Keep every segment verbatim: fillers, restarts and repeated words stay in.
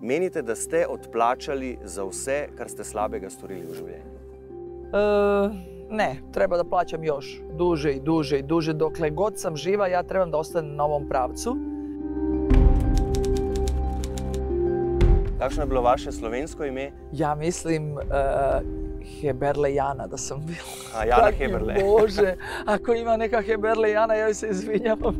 menite, da ste odplačali za vse, kar ste slabega storili v življenju? Ne, treba da plaćam još duže i duže i duže. Dokle god sam živa, ja trebam da ostanem na ovom pravcu. Kakšno je bilo vaše slovensko ime? Ja mislim Heberle Jana da sam bila. A, Jana Heberle. Bože, ako ima neka Heberle Jana, ja joj se izvinjavam.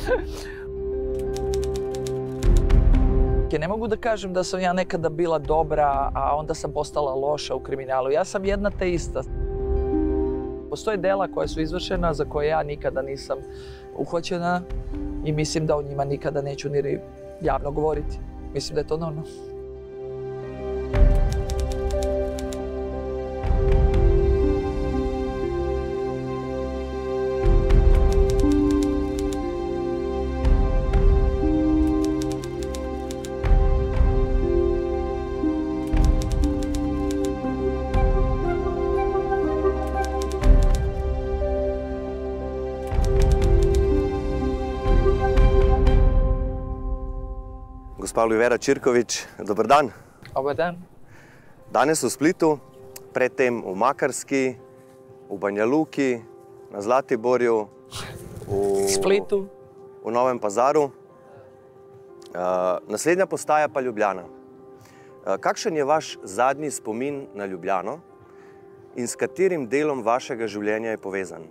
Ne mogu da kažem da sam ja nekada bila dobra, a onda sam postala loša u kriminalu. Ja sam jedna te ista. Postoje dela koja su izvršena za koje ja nikada nisam uhvaćena i mislim da o njima nikada neću ni javno govoriti. Mislim da je to normalno. Gospa Olivera Čirković, dober dan. Dobar dan. Danes v Splitu, predtem v Makarski, v Banja Luki, na Zlatiborju, v Splitu, v Novem Pazaru. Uh, naslednja postaja pa Ljubljana. Uh, kakšen je vaš zadnji spomin na Ljubljano in s katerim delom vašega življenja je povezan?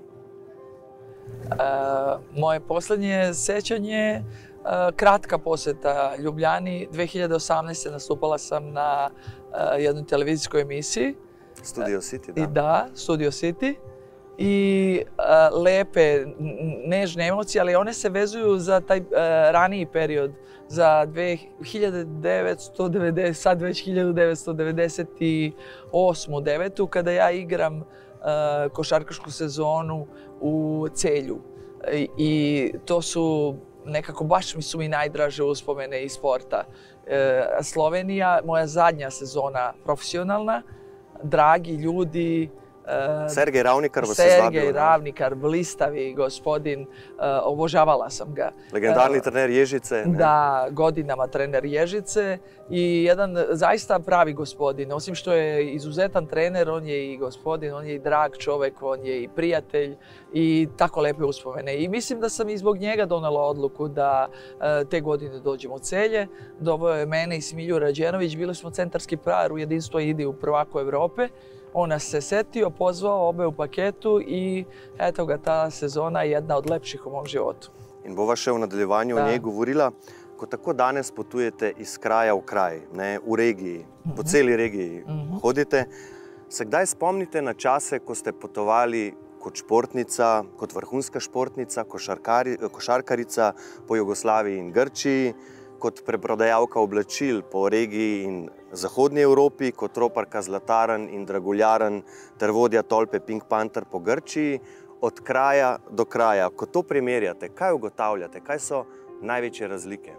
Uh, moje poslednje sećanje Uh, kratka posjeta Ljubljani. dve hiljade osamnaeste. nastupala sam na uh, jednoj televizijskoj emisiji. Studio City, da. I da, Studio City. I uh, lepe, nežne emocije, ali one se vezuju za taj uh, raniji period, za dve hiljade devetsto devedeset, sad već hiljadu devetsto devedeset osmu devetu kada ja igram uh, košarkašku sezonu u Celju. I, i to su nekako baš mi su mi najdraže uspomene iz sporta. E, Slovenija, moja zadnja sezona profesionalna, dragi ljudi. E, Sergej Ravnikar vas je zvabil. Sergej Ravnikar, blistavi gospodin, e, obožavala sam ga. Legendarni e, trener Ježice. Ne? Da, godinama trener Ježice i jedan zaista pravi gospodin. Osim što je izuzetan trener, on je i gospodin, on je i drag čovek, on je i prijatelj i tako lepe uspomene. I mislim da sam i zbog njega donela odluku da e, te godine dođemo u Celje. Doveo je mene i Smilju Rađenović, bili smo centarski par u Jedinstvo Idi u prvaku Evrope. On nas se setio, pozvao obe u paketu i eto ga, ta sezona je jedna od lepših u mom životu. In bova še v nadaljevanju o njej govorila. Ko tako danes potujete iz kraja v kraj, ne, v regiji, po celi regiji hodite, se kdaj spomnite na čase, ko ste potovali kot športnica, kot vrhunska športnica, košarkarica po Jugoslaviji in Grčiji, kot preprodajalka oblačil po regiji in zahodnji Evropi, kot roparka Zlataren in Dragoljaren ter vodja tolpe Pink Panther po Grčiji, od kraja do kraja. Ko to primerjate, kaj ugotavljate, kaj so najveće razlike?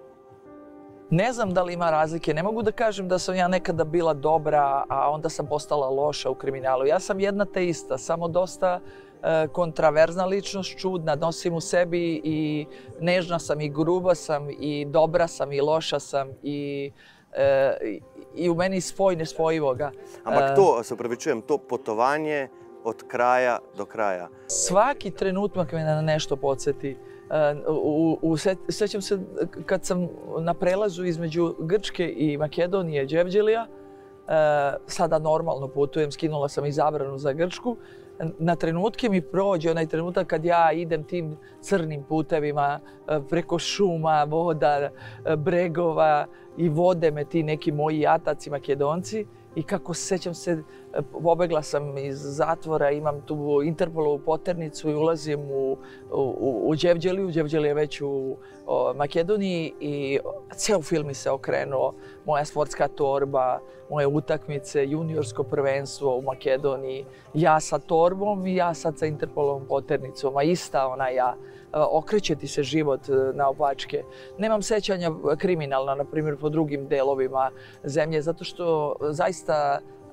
Ne znam da li ima razlike. Ne mogu da kažem da sam ja nekada bila dobra, a onda sam postala loša u kriminalu. Ja sam jedna te ista, samo dosta e, kontraverzna ličnost, čudna, nosim u sebi i nežna sam i gruba sam i dobra sam i loša sam i, e, i u meni spoj nespojivoga. Ampak to, se upravičujem, to potovanje od kraja do kraja. Svaki trenutak me na nešto podsjeti. U, u, sećam se kad sam na prelazu između Grčke i Makedonije, Đevđelija, sada normalno putujem, skinula sam i zabranu za Grčku, na trenutke mi prođe onaj trenutak kad ja idem tim crnim putevima preko šuma, voda, bregova i vode me ti neki moji jataci Makedonci. I kako sećam se, pobegla sam iz zatvora, imam tu Interpolovu poternicu i ulazim u, u, u Đevđeliju. Đevđelija je već u o, Makedoniji i ceo film mi se okrenuo. Moja sportska torba, moje utakmice, juniorsko prvenstvo u Makedoniji. Ja sa torbom i ja sad sa Interpolovom poternicom, a ista ona ja. Okreće ti se život naopačke. Nemam sećanja kriminalna, na primjer, po drugim delovima zemlje, zato što zaista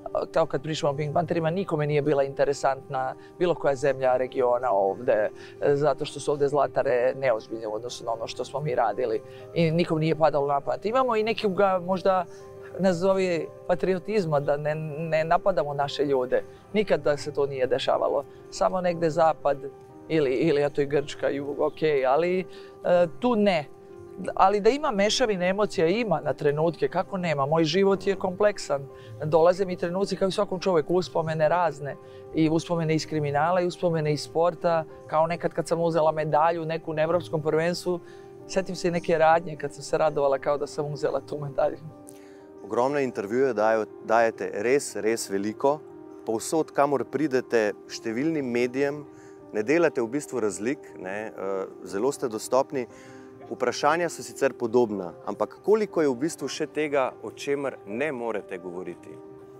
kao kad pričamo o Pink Pantherima, nikome nije bila interesantna bilo koja zemlja, regiona ovde, zato što su ovde zlatare neozbiljne u odnosu na ono što smo mi radili i nikom nije padalo na pamet. Imamo i nekoga možda nazovi patriotizma, da ne, ne napadamo naše ljude. Nikad da se to nije dešavalo. Samo negde zapad ili, ili eto i Grčka, jug, ok, ali e, tu ne. Ali da ima mešavine emocija, ima na trenutke, kako nema. Moj život je kompleksan. Dolaze mi trenuci kao i svakom čoveku, uspomene razne. I uspomene iz kriminala i uspomene iz sporta. Kao nekad kad sam uzela medalju neku na evropskom prvenstvu, setim se i neke radnje kad sam se radovala kao da sam uzela tu medalju. Ogromne intervjuje dajete res, res veliko. Povsod, kamor pridete, številnim medijem, ne delate v bistvu razlik, ne, zelo ste dostopni. Vprašanja so sicer podobna, ampak koliko je v bistvu še tega, o čemer ne morete govoriti?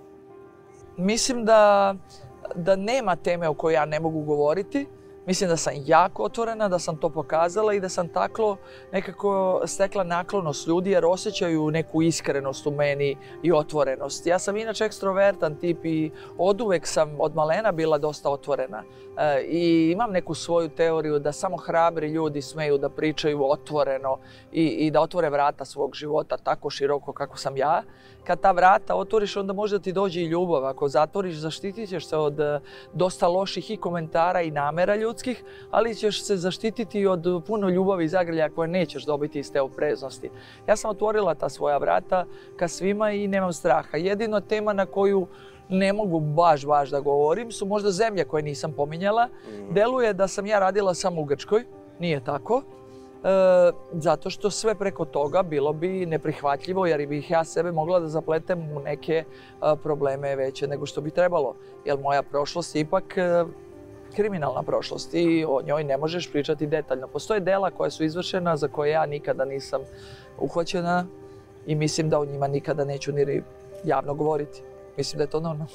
Mislim da, da nema teme o kojoj ja ne mogu govoriti. Mislim da sam jako otvorena, da sam to pokazala i da sam tako nekako stekla naklonost ljudi jer osjećaju neku iskrenost u meni i otvorenost. Ja sam inače ekstrovertan tip i oduvek sam od malena bila dosta otvorena. E, I imam neku svoju teoriju da samo hrabri ljudi smeju da pričaju otvoreno i, i da otvore vrata svog života tako široko kako sam ja. Kad ta vrata otvoriš, onda može da ti dođe i ljubav. Ako zatvoriš, zaštitit ćeš se od dosta loših i komentara i namera ljudskih, ali ćeš se zaštititi od puno ljubavi i zagrljaja koje nećeš dobiti iz te opreznosti. Ja sam otvorila ta svoja vrata ka svima i nemam straha. Jedino tema na koju ne mogu baš, baš da govorim su možda zemlje koje nisam pominjala. Deluje da sam ja radila samo u Grčkoj, nije tako. E, zato što sve preko toga bilo bi neprihvatljivo jer bih ja sebe mogla da zapletem u neke a, probleme veće nego što bi trebalo. Jer moja prošlost je ipak a, kriminalna prošlost i o njoj ne možeš pričati detaljno. Postoje dela koja su izvršena za koje ja nikada nisam uhvaćena i mislim da o njima nikada neću ni javno govoriti. Mislim da je to normalno.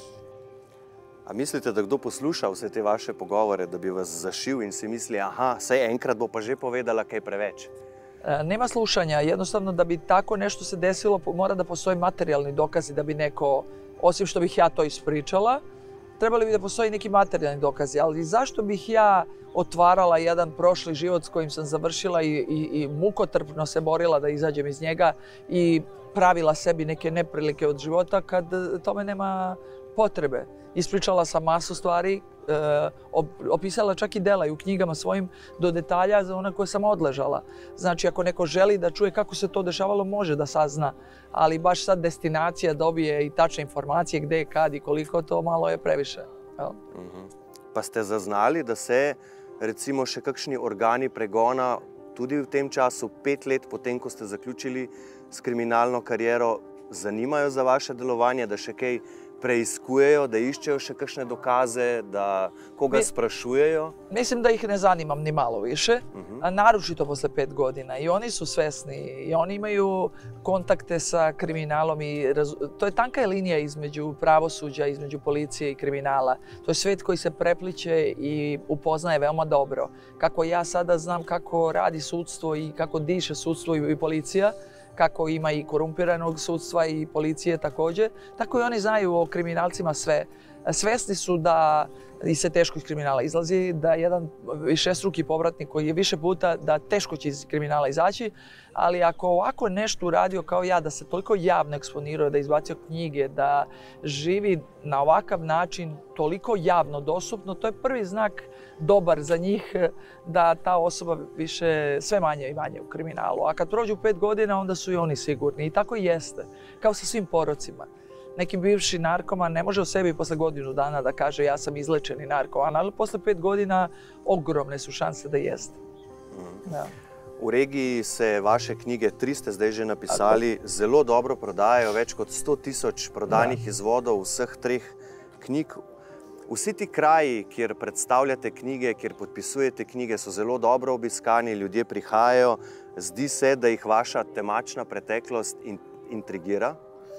A mislite, da kdo posluša vse te vaše pogovore, da bi vas zašil in si misli, aha, saj enkrat bo pa že povedala kaj preveč? E, nema slušanja. Jednostavno, da bi tako nešto se desilo, mora da postoji materijalni dokazi da bi neko, osim što bih ja to ispričala, trebali bi da postoji neki materijalni dokazi. Ali zašto bih ja otvarala jedan prošli život s kojim sam završila i, i, i mukotrpno se borila da izađem iz njega i pravila sebi neke neprilike od života kad tome nema potrebe. Ispričala sam masu stvari, e, opisala čak i dela i u knjigama svojim do detalja za one koje sam odležala. Znači, ako neko želi da čuje kako se to dešavalo, može da sazna. Ali baš sad destinacija dobije i tačne informacije gde, kad i koliko, to malo je previše. Uh-huh. Pa ste zaznali, da se recimo še kakšni organi pregona tudi v tem času, pet let potem, ko ste zaključili s kriminalno kariero, zanimajo za vaše delovanje, da še kaj preiskujejo, da iščejo še kakšne dokaze, da koga Mi, sprašujejo? Mislim da ih ne zanimam ni malo više, uh-huh. a naročito posle pet godina. I oni su svesni, i oni imaju kontakte sa kriminalom. I raz... To je tanka linija između pravosuđa, između policije i kriminala. To je svet koji se prepliće i upoznaje veoma dobro. Kako ja sada znam kako radi sudstvo i kako diše sudstvo i policija, kako ima i korumpiranog sudstva i policije također, tako i oni znaju o kriminalcima sve. Svesni su da i se teško iz kriminala izlazi, da jedan višestruki povratnik koji je više puta da teško će iz kriminala izaći, ali ako ovako nešto uradio kao ja, da se toliko javno eksponirao, da izbacio knjige, da živi na ovakav način toliko javno dostupno, to je prvi znak dobar za njih da ta osoba više sve manje i manje u kriminalu. A kad prođu pet godina, onda su i oni sigurni. I tako i jeste. Kao sa svim porocima. Neki bivši narkoman ne može o sebi posle godinu dana da kaže ja sam izlečeni narkoman, ali posle pet godina ogromne su šanse da jeste. Mm. Da. V regiji se vaše knjige, tri ste zdaj že napisali, Tako. zelo dobro prodajajo, več kot sto tisoč prodanih da. izvodov vseh treh knjig. Vsi ti kraji, kjer predstavljate knjige, kjer podpisujete knjige, so zelo dobro obiskani, ljudje prihajajo. Zdi se, da jih vaša temačna preteklost intrigira.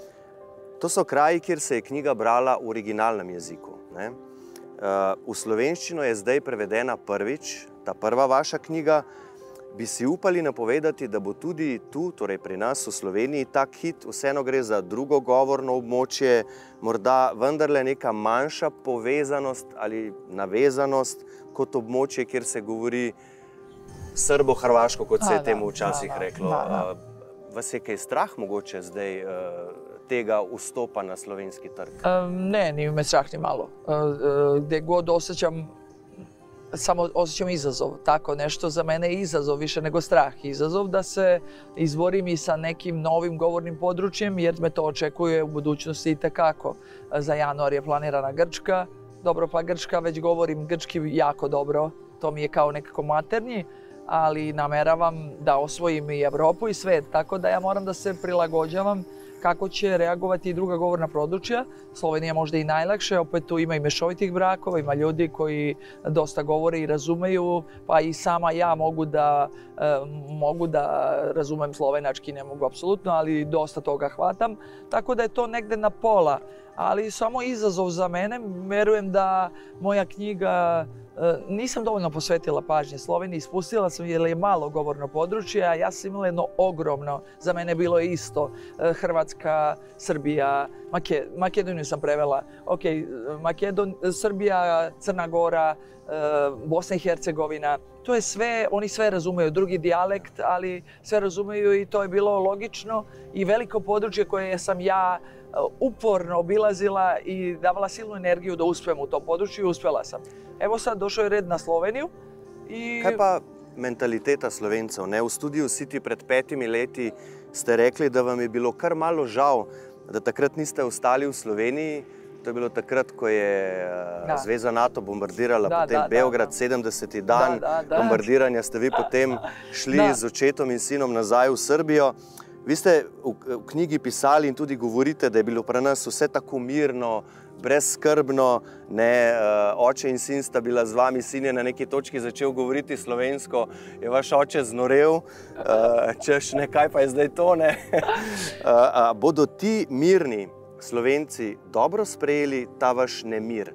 To so kraji, kjer se je knjiga brala v originalnem jeziku. Ne? V slovenščino je zdaj prevedena prvič, ta prva vaša knjiga. bi si upali napovedati, da bo tudi tu, torej pri nas v Sloveniji, tak hit, vseeno gre za drugo govorno območje, morda vendarle neka manjša povezanost ali navezanost kot območje, kjer se govori srbo-hrvaško, kot se je temu včasih reklo. Vas je kaj strah mogoče zdaj tega vstopa na slovenski trg? Ne, ni me strah ni malo. Gdje god osjećam, samo osjećam izazov. Tako nešto za mene je izazov više nego strah. Izazov da se izborim i sa nekim novim govornim područjem, jer me to očekuje u budućnosti itekako. Za januar je planirana Grčka. Dobro, pa Grčka, već govorim grčki jako dobro. To mi je kao nekako maternji, ali nameravam da osvojim i Evropu i svet. Tako da ja moram da se prilagođavam kako će reagovati i druga govorna područja. Slovenija možda i najlakše, opet tu ima i mešovitih brakova, ima ljudi koji dosta govore i razumeju, pa i sama ja mogu da, mogu da razumem slovenački, ne mogu apsolutno, ali dosta toga hvatam. Tako da je to negde na pola, ali samo izazov za mene. Verujem da moja knjiga, nisam dovoljno posvetila pažnje Sloveniji, ispustila sam jer je malo govorno područje, a ja sam imala jedno ogromno, za mene bilo je isto, Hrvatska, Srbija, Make, Makedoniju sam prevela, ok, Makedon, Srbija, Crna Gora, Bosna i Hercegovina, to je sve, oni sve razumeju, drugi dijalekt, ali sve razumeju i to je bilo logično i veliko područje koje sam ja uporno obilazila i davala silnu energiju da uspem u tom području i uspjela sam. Evo sad došao je red na Sloveniju i... Kaj pa mentaliteta Slovencev? Ne? V studiu City pred petimi leti ste rekli, da vam je bilo kar malo žal, da takrat niste ostali v Sloveniji. To je bilo takrat, ko je da. Zveza NATO bombardirala da, potem da, Beograd, da, da. sedemdeseti dan da, da, da. bombardiranja, ste vi potem šli da. z očetom in sinom nazaj v Srbijo. Vi ste v, v knjigi pisali in tudi govorite, da je bilo pri nas vse tako mirno, brezskrbno, ne, oče in sin sta bila z vami, sin je na neki točki začel govoriti slovensko, je vaš oče znorel, češ, ne, kaj pa je zdaj to, ne. Bodo ti mirni Slovenci dobro sprejeli ta vaš nemir,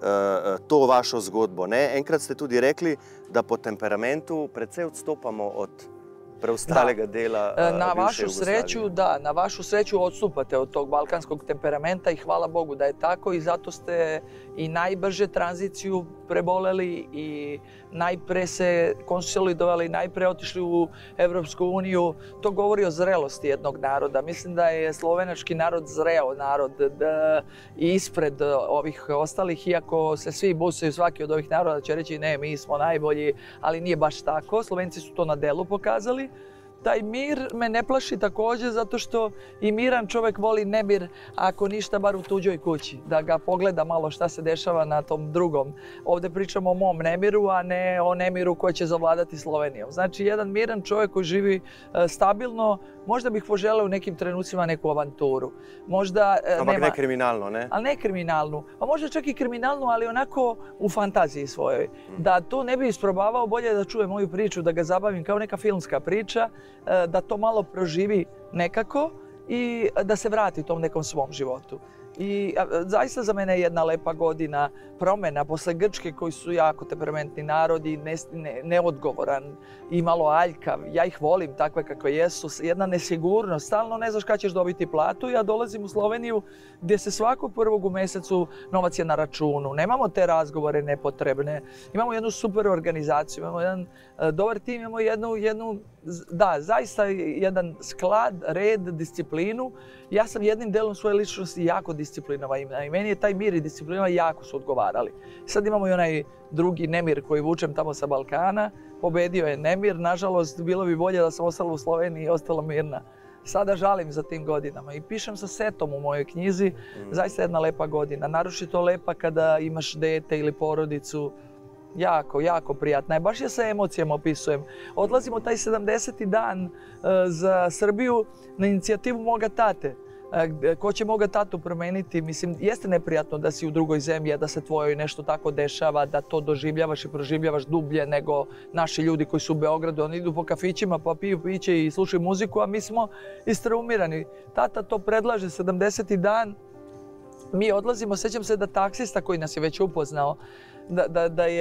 to vašo zgodbo, ne? Enkrat ste tudi rekli, da po temperamentu precej odstopamo od preostalega dela bivše Jugoslavije. Na vašu sreću, da, na vašu sreću odstupate od tog balkanskog temperamenta i hvala Bogu da je tako i zato ste i najbrže tranziciju preboleli i najpre se konsolidovali, najpre otišli u Evropsku uniju. To govori o zrelosti jednog naroda. Mislim da je slovenački narod zreo narod da, i ispred ovih ostalih, iako se svi busaju, svaki od ovih naroda će reći ne, mi smo najbolji, ali nije baš tako. Slovenci su to na delu pokazali. Taj mir me ne plaši također zato što i miran čovjek voli nemir, ako ništa bar u tuđoj kući, da ga pogleda malo šta se dešava na tom drugom. Ovdje pričamo o mom nemiru, a ne o nemiru koji će zavladati Slovenijom. Znači, jedan miran čovjek koji živi stabilno, možda bih poželeo u nekim trenucima neku avanturu. Možda Ampak nema... ne kriminalno, ne? Ali ne kriminalnu. A možda čak i kriminalnu, ali onako u fantaziji svojoj. Hmm. Da to ne bi isprobavao, bolje da čuje moju priču, da ga zabavim kao neka filmska priča, da to malo proživi nekako i da se vrati tom nekom svom životu. I zaista za mene je jedna lepa godina promjena posle Grčke koji su jako temperamentni narodi, ne, ne, neodgovoran i malo aljkav. Ja ih volim takve kakve jesu, jedna nesigurnost, stalno ne znaš kada ćeš dobiti platu. Ja dolazim u Sloveniju gdje se svakog prvog u mjesecu novac je na računu. Nemamo te razgovore nepotrebne. Imamo jednu super organizaciju, imamo jedan uh, dobar tim, imamo jednu, jednu, da, zaista jedan sklad, red, disciplinu. Ja sam jednim delom svoje ličnosti jako disciplinovan i meni je taj mir i disciplina jako su odgovarali. Sad imamo i onaj drugi nemir koji vučem tamo sa Balkana. Pobedio je nemir, nažalost bilo bi bolje da sam ostala u Sloveniji i ostala mirna. Sada žalim za tim godinama i pišem sa setom u mojoj knjizi. Mm. Zaista jedna lepa godina. Naročito lepa kada imaš dete ili porodicu. Jako, jako prijatna je. Baš ja sa emocijama opisujem. Odlazimo taj sedamdeseti dan uh, za Srbiju na inicijativu moga tate. Uh, ko će moga tatu promeniti? Mislim, jeste neprijatno da si u drugoj zemlji, da se tvojoj nešto tako dešava, da to doživljavaš i proživljavaš dublje nego naši ljudi koji su u Beogradu. Oni idu po kafićima pa piju piće i slušaju muziku, a mi smo istraumirani. Tata to predlaže sedamdeseti dan. Mi odlazimo, sjećam se da taksista koji nas je već upoznao, Da, da, da je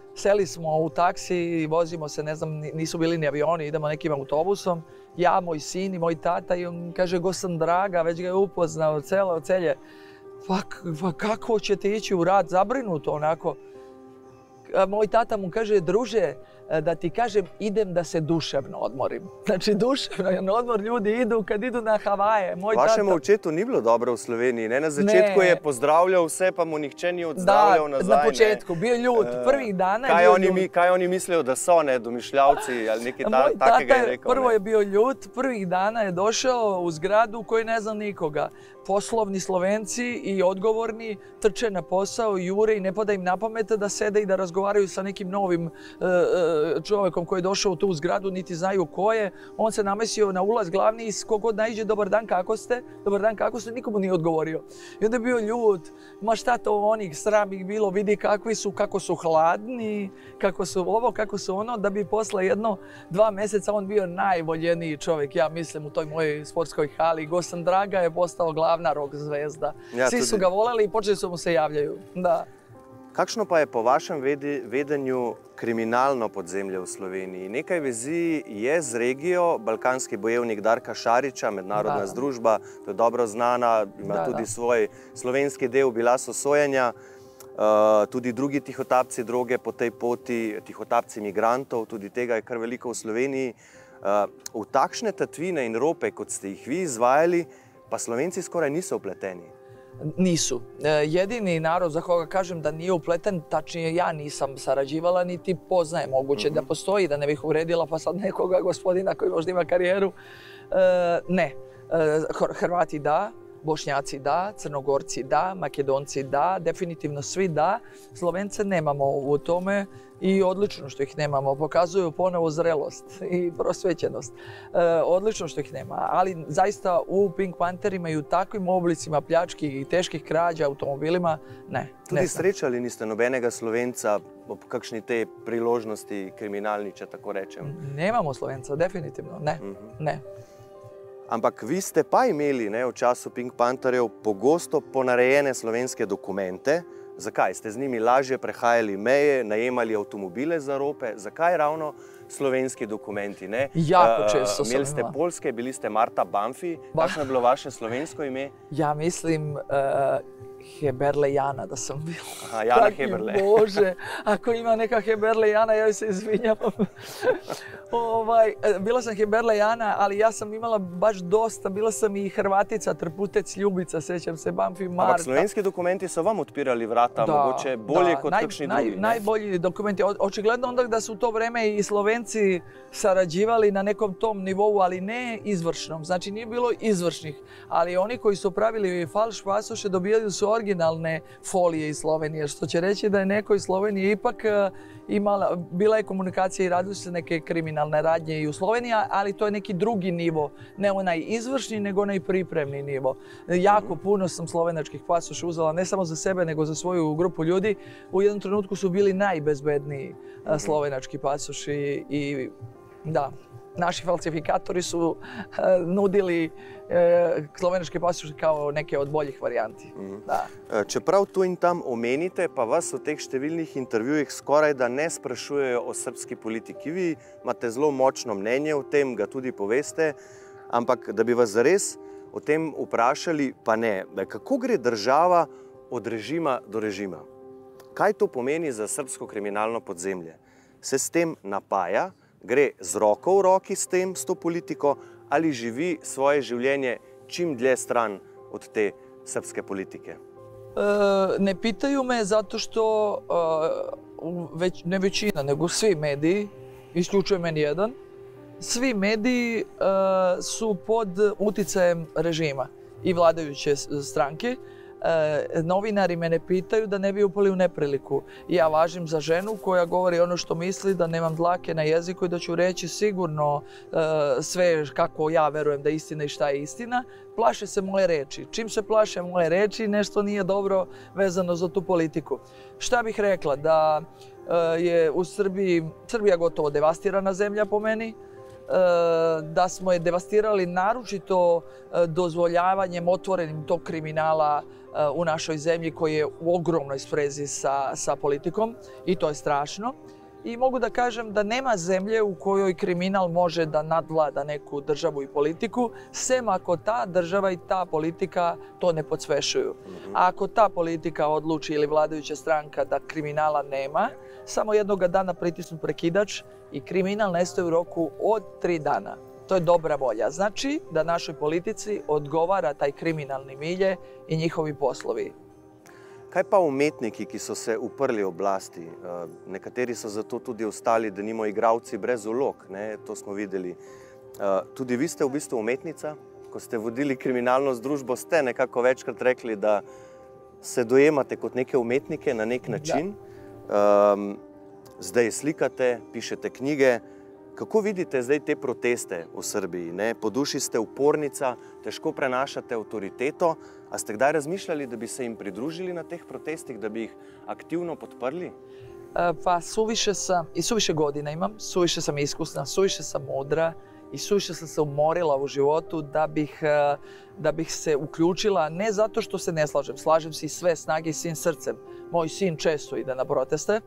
Seli smo u taksi i vozimo se, ne znam, nisu bili ni avioni, idemo nekim autobusom. Ja, moj sin i moj tata i on kaže Gosan Draga, već ga je upoznao celo, celje. Pa, pa kako ćete ići u rad, zabrinuto onako. Moj tata mu kaže, druže, da ti kažem, idem da se duševno odmorim. Znači, duševno odmor ljudi idu kad idu na Havaje. Moj Vašemu očetu ni bilo dobro v Sloveniji, ne? Na začetku je pozdravljal vse, pa mu nihče ni odzdravljal nazaj. Da, na početku, bio ljud, prvih dana je bio ljud. Kaj oni mislijo, da so, ne, domišljavci ali nekaj takega je rekao? Prvo je bio ljud, prvih dana je došao u zgradu u kojoj ne zna nikoga. Poslovni Slovenci i odgovorni trče na posao, jure i ne pada im na pamet da sede i da razgovaraju sa nekim novim čovjekom koji je došao u tu zgradu, niti znaju ko je. On se namesio na ulaz glavni i kogod naiđe, dobar dan, kako ste? Dobar dan, kako ste? Nikomu nije odgovorio. I onda je bio ljud, ma šta to onih sram ih bilo, vidi kakvi su, kako su hladni, kako su ovo, kako su ono, da bi posle jedno, dva mjeseca on bio najvoljeniji čovjek, ja mislim, u toj mojoj sportskoj hali. Gosan Draga je postao glavna rock zvezda. Svi su ga voleli i počeli su mu se javljaju. Da. Kakšno pa je po vašem vedenju kriminalno podzemlje v Sloveniji? Nekaj vezi je z regijo, balkanski bojevnik Darka Šarića, mednarodna združba, to je dobro znana, ima tudi svoj slovenski del, bila so sojenja, tudi drugi tihotapci droge po tej poti, tihotapci migrantov, tudi tega je kar veliko v Sloveniji. V takšne tatvine in rope, kot ste jih vi izvajali, pa Slovenci skoraj niso upleteni. Nisu. Jedini narod za koga kažem da nije upleten, tačnije ja nisam sarađivala niti poznaje, moguće da postoji, da ne bih uvredila pa sad nekoga gospodina koji možda ima karijeru. Ne. Hrvati da, Bošnjaci da, Crnogorci da, Makedonci da, definitivno svi da. Slovence nemamo u tome i odlično što ih nemamo. Pokazuju ponovo zrelost i prosvećenost. Odlično što ih nema, ali zaista u Pink Pantherima i u takvim oblicima pljački i teških krađa automobilima, ne. Tudi srečali niste nobenega Slovenca ob kakšni te priložnosti kriminalni, če tako rečem? Nemamo Slovenca, definitivno, ne, ne. Ampak vi ste pa imeli v času Pink Pantherjev pogosto ponarejene slovenske dokumente. Zakaj? Ste z njimi lažje prehajali meje, najemali avtomobile za rope? Zakaj ravno slovenski dokumenti? Jako često sam imala. Imeli ste Poljske, bili ste Marta Banfi. Kakšno je bilo vaše slovensko ime? Ja mislim Heberle Jana da sam bila. Aha, Jana Heberle. Bože, ako ima neka Heberle Jana, ja joj se izvinjavam. Bila sam Heberle Jana, ali ja sam imala baš dosta. Bila sam i Hrvatica, Trputec, Ljubica, sećam se, Banfi, Marta. Ampak slovenski dokumenti so vam otpirali vrata, mogoče bolje kot kakšni drugi. Najbolji dokumenti. Očigledno onda da su u to vreme i Slovenci sarađivali na nekom tom nivou, ali ne izvršnom. Znači nije bilo izvršnih, ali oni koji su pravili falš pasoše dobijali su originalne folije iz Slovenije, što će reći da je neko iz Slovenije ipak imala, bila je komunikacija i radili se neke kriminalne radnje i u Sloveniji, ali to je neki drugi nivo, ne onaj izvršni, nego onaj pripremni nivo. Jako puno sam slovenačkih pasoša uzela, ne samo za sebe, nego za svoju grupu ljudi. U jednom trenutku su bili najbezbedniji slovenački pasoši i da, naši falsifikatori su nudili slovenaške pasoše kao neke od boljih varijanti. Čeprav tu in tam omenite, pa vas v teh številnih intervjujih skoraj da ne sprašujejo o srbski politiki. Vi imate zelo močno mnenje o tem, ga tudi poveste, ampak da bi vas zares o tem vprašali, pa ne. Kako gre država od režima do režima? Kaj to pomeni za srbsko kriminalno podzemlje? Se s tem napaja? Gre z roko v roki s tem, s to politiko, ali živi svoje življenje čim dlje stran od te srpske politike? Ne pitaju me zato što ne većina, nego svi mediji, isključujem en jedan, svi mediji su pod uticajem režima i vladajuće stranke. Novinari me ne pitaju da ne bi upali u nepriliku. Ja važim za ženu koja govori ono što misli, da nemam dlake na jeziku i da ću reći sigurno sve kako ja verujem da je istina i šta je istina. Plaše se moje reči. Čim se plaše moje reči, nešto nije dobro vezano za tu politiku. Šta bih rekla? Da je u Srbiji, Srbija gotovo devastirana zemlja po meni. da smo je devastirali naročito dozvoljavanjem otvorenim tog kriminala u našoj zemlji koji je u ogromnoj sprezi sa, sa politikom i to je strašno. I mogu da kažem da nema zemlje u kojoj kriminal može da nadvlada neku državu i politiku, sem ako ta država i ta politika to ne podsvešuju. A ako ta politika odluči ili vladajuća stranka da kriminala nema, samo jednoga dana pritisnu prekidač i kriminal nestaje u roku od tri dana. To je dobra volja. Znači da našoj politici odgovara taj kriminalni milje i njihovi poslovi. Kaj pa umetniki, ki so se uprli oblasti? Nekateri so zato tudi ostali, da nimo igralci brez vlog, ne? To smo videli. Tudi vi ste v bistvu umetnica. Ko ste vodili kriminalno združbo, ste nekako večkrat rekli, da se dojemate kot neke umetnike na nek način. Um, zdaj slikate, pišete knjige. Kako vidite zdaj te proteste v Srbiji? Ne? Po duši ste upornica, težko prenašate avtoriteto. A ste kdaj razmišljali, da bi se jim pridružili na teh protestih, da bi jih aktivno podprli? Pa suviše sam, i suviše godina imam, suviše sam iskusna, suviše sam mudra i suviše sam se umorila u životu da bih, da bih se uključila, ne zato što se ne slažem, slažem se i sve snage i svim srcem. Moj sin često ide na proteste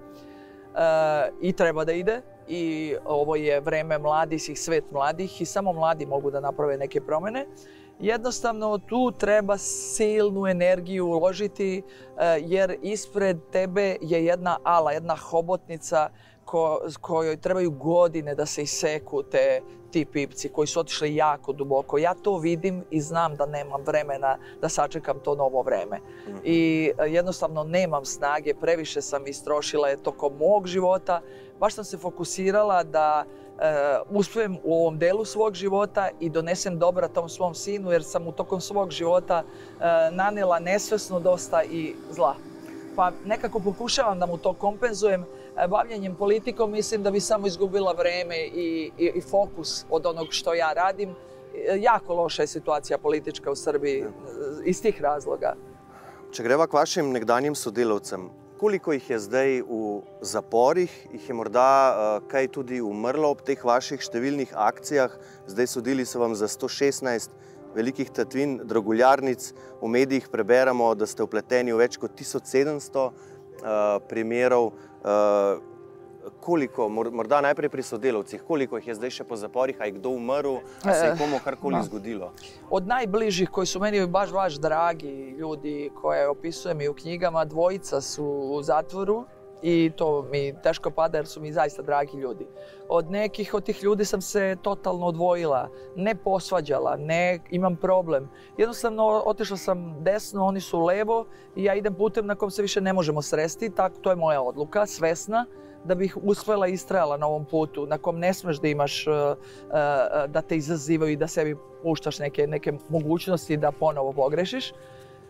i treba da ide. I ovo je vreme mladih i svet mladih i samo mladi mogu da naprave neke promjene. Jednostavno tu treba silnu energiju uložiti jer ispred tebe je jedna ala, jedna hobotnica ko, kojoj trebaju godine da se iseku te, ti pipci koji su otišli jako duboko. Ja to vidim i znam da nemam vremena da sačekam to novo vreme. I jednostavno nemam snage, previše sam istrošila je tokom mog života. Baš sam se fokusirala da uh, uspijem u ovom delu svog života i donesem dobra tom svom sinu jer sam u tokom svog života uh, nanela nesvesno dosta i zla. Pa nekako pokušavam da mu to kompenzujem. Bavljenjem politikom mislim da bi samo izgubila vreme i, i, i fokus od onog što ja radim. Jako loša je situacija politička v Srbiji iz tih razloga. Če greva k vašim nekdanjim sodelavcem, koliko jih je zdaj v zaporih, jih je morda uh, kaj tudi umrlo ob teh vaših številnih akcijah? Zdaj sodili so vam za sto šestnajst velikih tatvin, draguljarnic. V medijih preberamo, da ste vpleteni v več kot tisoč sedemsto uh, primerov. Uh, koliko, morda najprej pri sodelavcih, koliko jih je zdaj še po zaporih, a je kdo umrl, a se je komu karkoli no. zgodilo? Od najbližih koji su meni baš, baš dragi ljudi koje opisujem i u knjigama, dvojica su u zatvoru i to mi teško pada jer su mi zaista dragi ljudi. Od nekih od tih ljudi sam se totalno odvojila, ne posvađala, ne imam problem. Jednostavno otišla sam desno, oni su levo i ja idem putem na kom se više ne možemo sresti, tako to je moja odluka, svesna, da bih uspela i istrajala na ovom putu, na kom ne smeš da imaš, uh, uh, da te izazivaju i da sebi puštaš neke, neke mogućnosti da ponovo pogrešiš. Uh,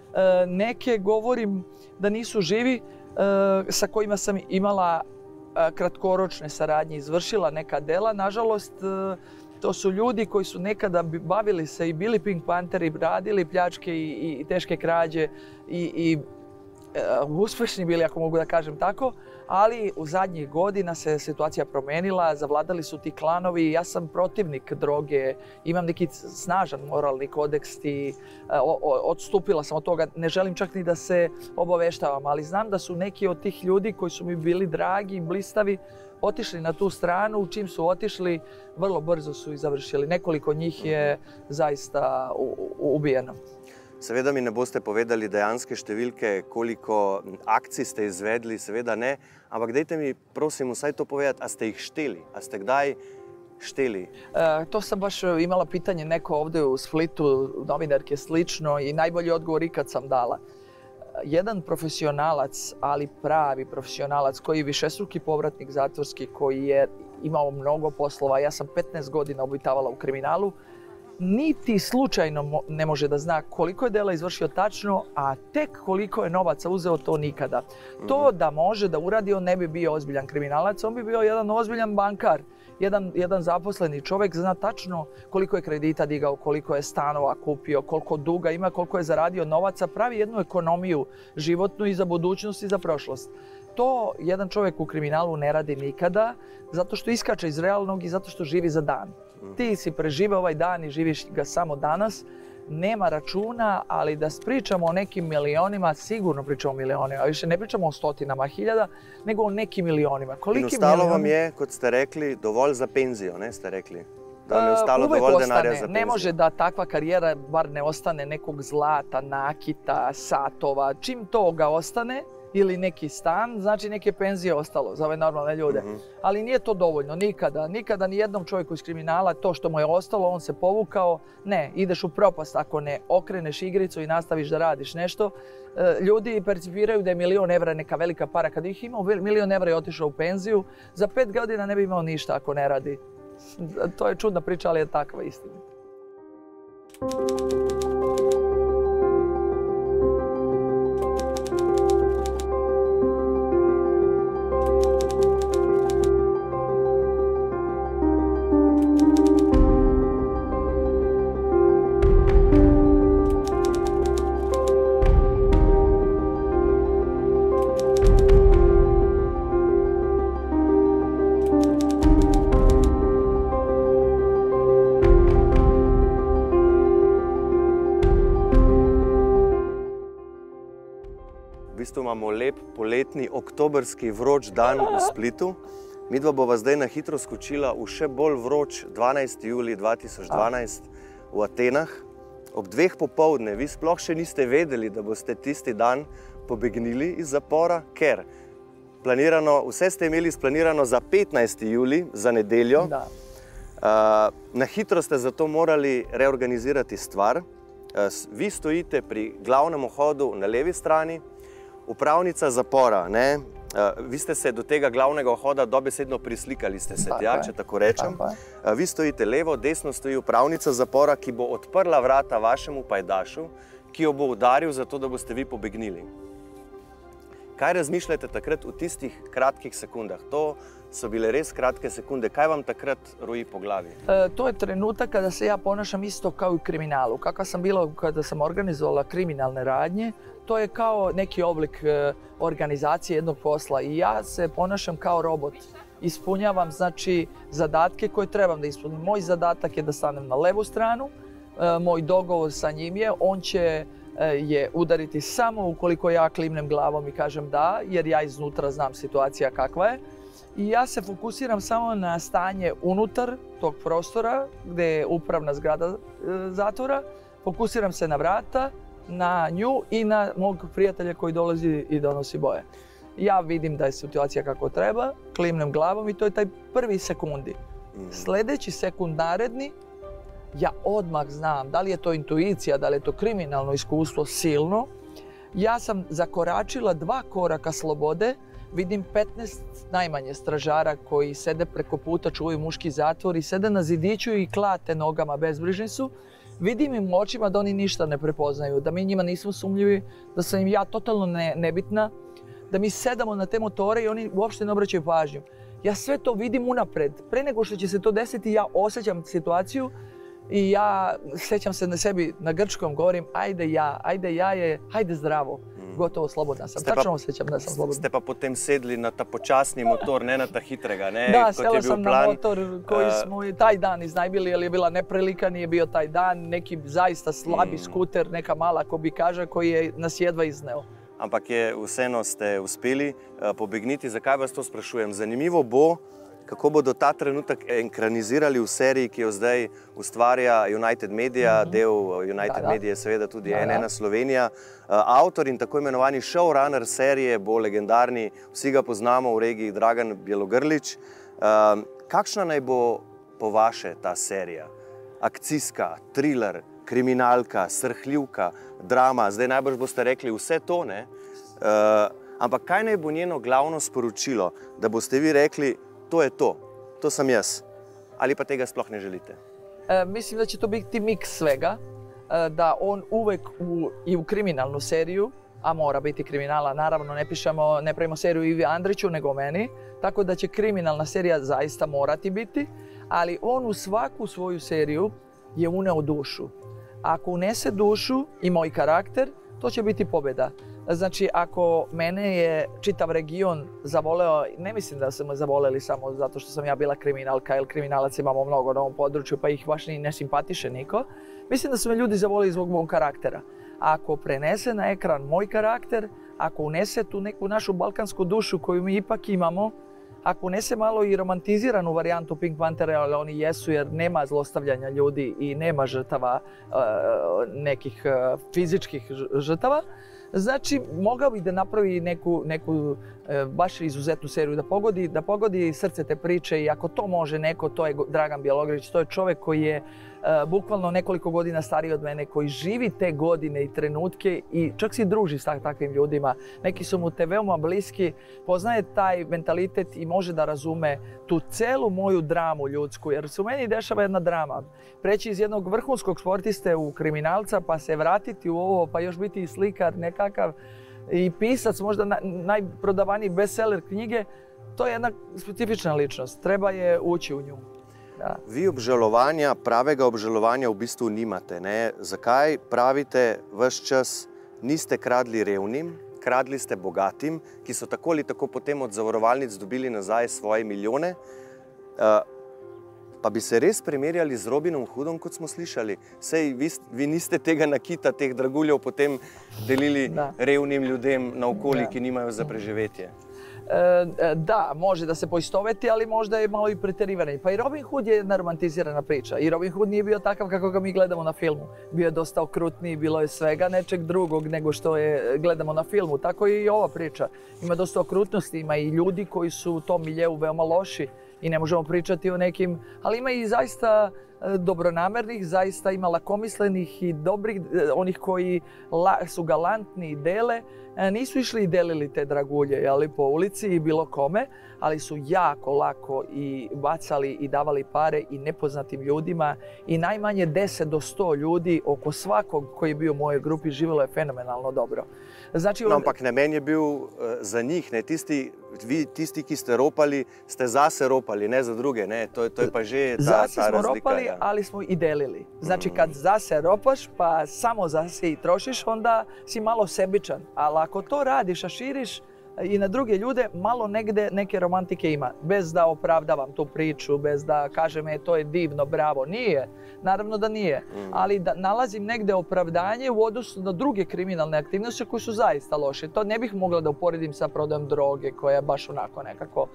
neke govorim da nisu živi, uh, sa kojima sam imala uh, kratkoročne saradnje, izvršila neka dela. Nažalost, uh, to su ljudi koji su nekada bavili se i bili Pink Pantheri, radili pljačke i, i teške krađe i, i uh, uspešni bili, ako mogu da kažem tako. Ali u zadnjih godina se situacija promenila, zavladali su ti klanovi, ja sam protivnik droge, imam neki snažan moralni kodeks i odstupila sam od toga, ne želim čak ni da se obaveštavam, ali znam da su neki od tih ljudi koji su mi bili dragi i blistavi otišli na tu stranu, čim su otišli, vrlo brzo su i završili. Nekoliko njih je zaista ubijeno. Seveda mi ne boste povedali dejanske številke, koliko akcij ste izvedli, seveda ne, ampak dajte mi, prosim, vsaj to povedati, a ste jih šteli, a ste kdaj šteli? E, to sam baš imala pitanje neko ovdje u Splitu, novinarke slično i najbolji odgovor ikad sam dala. Jedan profesionalac, ali pravi profesionalac koji je višestruki povratnik zatvorski, koji je imao mnogo poslova, ja sam petnaest godina obitavala u kriminalu, niti slučajno ne može da zna koliko je dela izvršio tačno, a tek koliko je novaca uzeo, to nikada. To da može da uradi, on ne bi bio ozbiljan kriminalac, on bi bio jedan ozbiljan bankar. Jedan, jedan zaposleni čovjek zna tačno koliko je kredita digao, koliko je stanova kupio, koliko duga ima, koliko je zaradio novaca, pravi jednu ekonomiju životnu i za budućnost i za prošlost. To jedan čovjek u kriminalu ne radi nikada, zato što iskače iz realnog i zato što živi za dan. Ti si preživeo ovaj dan i živiš ga samo danas. Nema računa, ali da pričamo o nekim milionima, sigurno pričamo o milionima, više ne pričamo o stotinama hiljada, nego o nekim milionima. Koliki in ostalo milioni... vam je, kot ste rekli, dovolj za penzijo, ne ste rekli? Da vam je ostalo uh, dovolj ostane. denarja za penzijo? Ne može da takva karijera bar ne ostane nekog zlata, nakita, satova. Čim toga ostane, ili neki stan, znači neke penzije ostalo za ove normalne ljude. Mm-hmm. Ali nije to dovoljno, nikada. Nikada ni jednom čovjeku iz kriminala to što mu je ostalo, on se povukao. Ne, ideš u propast ako ne okreneš igricu i nastaviš da radiš nešto. Ljudi percipiraju da je milion evra neka velika para. Kad ih imao milion evra i otišao u penziju, za pet godina ne bi imao ništa ako ne radi. To je čudna priča, ali je takva istina. V bistvu imamo lep poletni, oktobrski vroč dan v Splitu. Midva bova zdaj na hitro skočila v še bolj vroč dvanajsti julij dva tisoč dvanajst v Atenah. Ob dveh popoldne vi sploh še niste vedeli, da boste tisti dan pobegnili iz zapora, ker planirano, vse ste imeli splanirano za petnajsti julij, za nedeljo. Da. Uh, na hitro ste zato morali reorganizirati stvar. Uh, vi stojite pri glavnem vhodu na levi strani, upravnica zapora, ne? Uh, vi ste se do tega glavnega vhoda dobesedno prislikali ste se tja, če tako rečem. Uh, vi stojite levo, desno stoji upravnica zapora, ki bo odprla vrata vašemu pajdašu, ki jo bo udaril zato, da boste vi pobegnili. Kaj razmišljate takrat v tistih kratkih sekundah? To so bile res kratke sekunde. Kaj vam takrat roji po glavi? E, to je trenutak kada se ja ponašam isto kao i u kriminalu. Kakva sam bila kada sam organizovala kriminalne radnje, to je kao neki oblik e, organizacije jednog posla i ja se ponašam kao robot. Ispunjavam znači zadatke koje trebam da ispunim. Moj zadatak je da stanem na levu stranu, e, moj dogovor sa njim je, on će je udariti samo ukoliko ja klimnem glavom i kažem da, jer ja iznutra znam situacija kakva je. I ja se fokusiram samo na stanje unutar tog prostora gdje je upravna zgrada zatvora. Fokusiram se na vrata, na nju i na mog prijatelja koji dolazi i donosi boje. Ja vidim da je situacija kako treba, klimnem glavom i to je taj prvi sekundi. Sljedeći sekund naredni, ja odmah znam da li je to intuicija, da li je to kriminalno iskustvo silno. Ja sam zakoračila dva koraka slobode, vidim petnaest najmanje stražara koji sede preko puta, čuvaju muški zatvor i sede na zidiću i klate nogama, bezbrižni su. Vidim im u očima da oni ništa ne prepoznaju, da mi njima nismo sumnjivi, da sam im ja totalno ne, nebitna, da mi sedamo na te motore i oni uopšte ne obraćaju pažnju. Ja sve to vidim unapred. Pre nego što će se to desiti, ja osjećam situaciju. I ja sjećam se na sebi, na grčkom govorim, ajde ja, ajde ja je, ajde zdravo, mm. gotovo slobodna sam. Tačno osjećam da sam slobodna. Ste pa potem sedli na ta počasni motor, ne na ta hitrega, ne? Da, sjela sam plan, na motor koji uh, smo taj dan iznajmili, jer je bila neprilika, nije bio taj dan, neki zaista slabi mm. skuter, neka mala ko bi kaže, koji je nas jedva izneo. Ampak je vseeno ste uspeli uh, pobegniti. Zakaj vas to sprašujem? Zanimivo bo, kako bodo ta trenutek ekranizirali v seriji, ki jo zdaj ustvarja United Media, mm-hmm. del United da, da. Media je seveda tudi da, N ena Slovenija. Uh, avtor in tako imenovani showrunner serije bo legendarni, vsi ga poznamo v regiji, Dragan Bjelogrlić. Uh, kakšna naj bo po vaše ta serija? Akcijska, thriller, kriminalka, srhljivka, drama, zdaj najbrž boste rekli vse to, ne? Uh, ampak kaj naj bo njeno glavno sporočilo, da boste vi rekli, to je to, to sam jaz, ali pa tega sploh ne želite? E, mislim da će to biti miks svega, e, da on uvek u, i u kriminalnu seriju, a mora biti kriminala, naravno ne pišemo, ne pravimo seriju Ivi Andriću nego o meni, tako da će kriminalna serija zaista morati biti, ali on u svaku svoju seriju je uneo dušu. Ako unese dušu i moj karakter, to će biti pobjeda. Znači, ako mene je čitav region zavoleo, ne mislim da su me zavoleli samo zato što sam ja bila kriminalka, jer kriminalac imamo mnogo na ovom području, pa ih baš ni ne simpatiše niko. Mislim da su me ljudi zavoleli zbog mog karaktera. Ako prenese na ekran moj karakter, ako unese tu neku našu balkansku dušu koju mi ipak imamo, ako unese malo i romantiziranu varijantu Pink Panthera, ali oni jesu jer nema zlostavljanja ljudi i nema žrtava, nekih fizičkih žrtava, znači mogao bih da napravi neku, neku baš izuzetnu seriju, da pogodi, da pogodi srce te priče i ako to može neko, to je Dragan Bjelogrlić, to je čovjek koji je uh, bukvalno nekoliko godina stariji od mene, koji živi te godine i trenutke i čak se druži s takvim ljudima. Neki su mu te veoma bliski, poznaje taj mentalitet i može da razume tu celu moju dramu ljudsku, jer se u meni dešava jedna drama. Preći iz jednog vrhunskog sportiste u kriminalca, pa se vratiti u ovo, pa još biti i slikar nekakav, i pisac, možda najprodavaniji bestseller knjige, to je jedna specifična ličnost. Treba je ući u nju. Da. Vi obžalovanja, pravega obžalovanja v bistvu nimate. Ne? Zakaj pravite vaš čas, niste kradli revnim, kradli ste bogatim, ki so tako ali tako potem od zavarovalnic dobili nazaj svoje milijone, pa bi se res primerjali z Robinom Hoodom, kot smo slišali. Sej vi, vi niste tega nakita, teh draguljev potem delili da. revnim ljudem naokoli, ki nimajo za preživetje. E, da, može da se poistoveti, ali možda je malo i preterivanje. Pa i Robin Hood je jedna romantizirana priča. I Robin Hood nije bio takav kako ga mi gledamo na filmu. Bio je dosta okrutniji, bilo je svega nečeg drugog nego što je gledamo na filmu. Tako i ova priča. Ima dosta okrutnosti, ima i ljudi koji su u tom miljeu veoma loši. I ne možemo pričati o nekim, ali ima i zaista dobronamernih, zaista ima lakomislenih i dobrih, onih koji su galantni i dele. Nisu išli i delili te dragulje, ali po ulici i bilo kome, ali su jako lako i bacali i davali pare i nepoznatim ljudima i najmanje deset do sto ljudi oko svakog koji je bio u mojoj grupi živjelo je fenomenalno dobro. Znači, no, ampak namen je bil uh, za njih, ne? Tisti, vi, tisti, ki ste ropali, ste zase ropali, ne za druge, ne? To, to je pa že ta, zase ta smo razlika. Ropali, ja. ali smo i delili. Znači, kad zase ropaš, pa samo zase i trošiš, onda si malo sebičan. Ali ako to radiš, a širiš i na druge ljude, malo negde neke romantike ima. Bez da opravdavam tu priču, bez da kažem, e, to je divno, bravo. Nije. Naravno da nije. Mm. Ali da nalazim negde opravdanje u odnosu na druge kriminalne aktivnosti koje su zaista loše. To ne bih mogla da uporedim sa prodajom droge koja je baš onako nekako.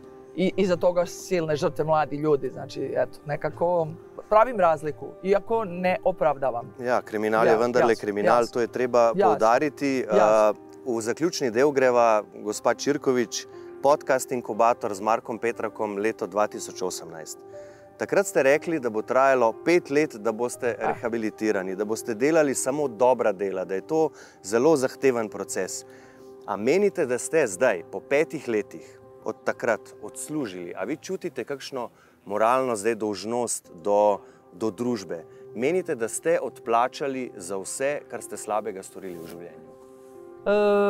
I iza toga silne žrtve mladi ljudi. Znači, eto, nekako pravim razliku, iako ne opravdavam. Ja, kriminal je ja, vendarle jasno, kriminal, jasno. To je treba jasno. poudariti. Jasno. V zaključni del greva gospa Čirkovič, podcast Inkubator z Markom Petrakom leto dva tisoč osemnajst. Takrat ste rekli, da bo trajalo pet let, da boste ah. rehabilitirani, da boste delali samo dobra dela, da je to zelo zahteven proces. A menite, da ste zdaj, po petih letih, od takrat odslužili, a vi čutite kakšno moralno zdaj dolžnost do, do družbe? Menite, da ste odplačali za vse, kar ste slabega storili v življenju? E,